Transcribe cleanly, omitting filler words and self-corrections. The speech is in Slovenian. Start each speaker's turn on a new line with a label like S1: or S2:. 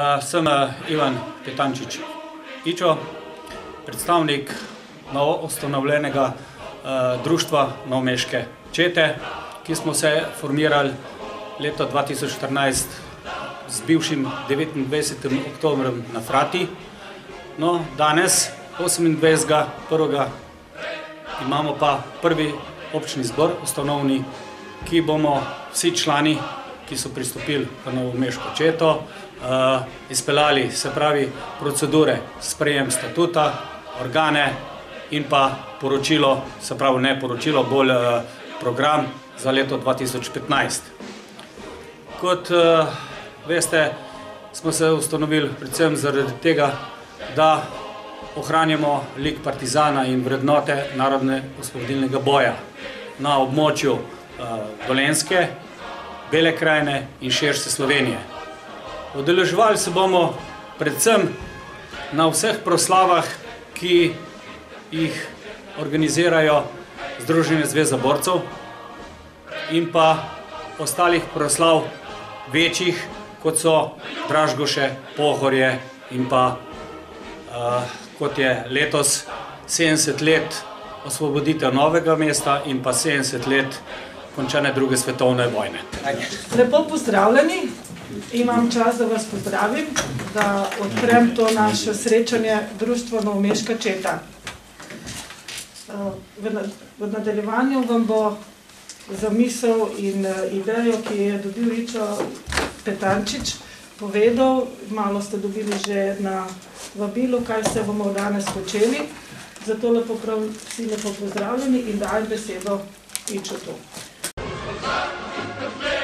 S1: Sem Ivan Petančič Ičo, predstavnik novoustanovljenega društva Novomeške čete, ki smo se formirali leta 2014 z bivšim 29. oktobrom na Frati. No, danes, 28.1. imamo pa prvi občni zbor ustanovni, ki bomo vsi člani, ki so pristopili v Novomeško četo, izpeljali, se pravi, procedure, sprejem statuta, organe in pa poročilo, se pravi ne poročilo, bolj program za leto 2015. Kot veste, smo se ustanovili predvsem zaradi tega, da ohranjamo lik partizana in vrednote narodno-osvobodilnega boja na območju Dolenjske, Bele krajine in širše Slovenije. Udeleževali se bomo predvsem na vseh proslavah, ki jih organizirajo Združenje zveza borcev in pa ostalih proslav večjih, kot so Dražgoše, Pohorje in pa kot je letos 70 let osvoboditev Novega mesta in pa 70 let končane druge svetovne vojne.
S2: Lepo pozdravljeni, imam čas, da vas pozdravim, da odprem to naše srečanje Društvo Novomeška četa. V nadaljevanju vam bo zamisel in idejo, ki je dobil Ičo Petančič, povedal, malo ste dobili že na vabilu, kaj se bomo danes počeli, zato lepo prav vsi lepo pozdravljeni in dajem besedo Ičotu.